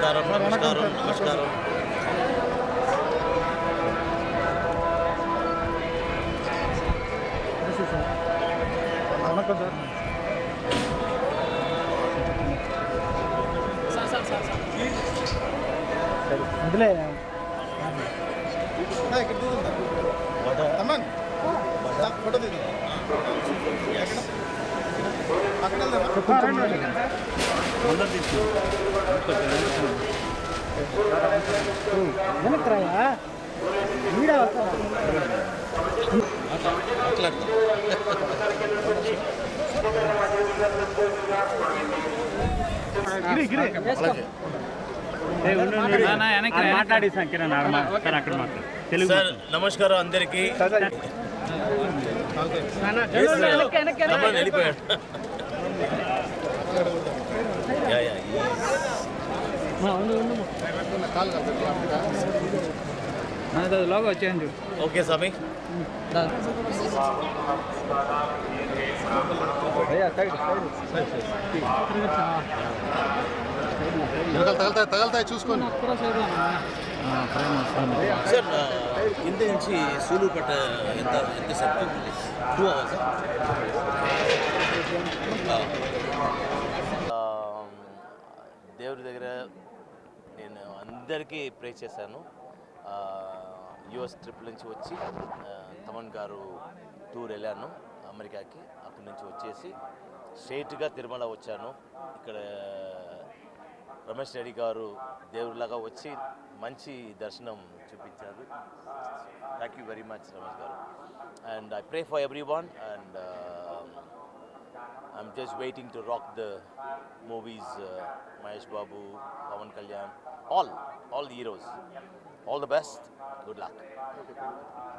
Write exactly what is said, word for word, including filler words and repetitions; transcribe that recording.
నమస్కారం నమస్కారం నమస్కారం వణకం సార్ సార్ సార్ సార్ అందులే తమన్ ఫోటో దిగు వెనక్రాయా వీడా మాట్లాడి సార్ నమస్కారం అందరికీ వెళ్ళిపోయాడు లోగా వచ్చేయండి ఓకే స్వామి తగలుతాయి తగలుతాయి చూసుకోండి సార్ కింద నుంచి సూలు పట్ట ఎంత ఎంతసేపు టూ అవర్స్ దేవుడి దగ్గర నేను అందరికీ ప్రే చేశాను. యుఎస్ ట్రిప్ నుంచి వచ్చి తమన్ గారు టూర్ వెళ్ళాను అమెరికాకి. అక్కడి నుంచి వచ్చేసి స్ట్రైట్గా తిరుమల వచ్చాను. ఇక్కడ రమేష్ రెడ్డి గారు దేవుడిలాగా వచ్చి మంచి దర్శనం చూపించారు. Thank you very much Ramesh గారు. And I pray for every one and I'm just waiting to rock the movies. Mahesh Babu, Pawan Kalyan, all all the heroes. All the best. Good luck.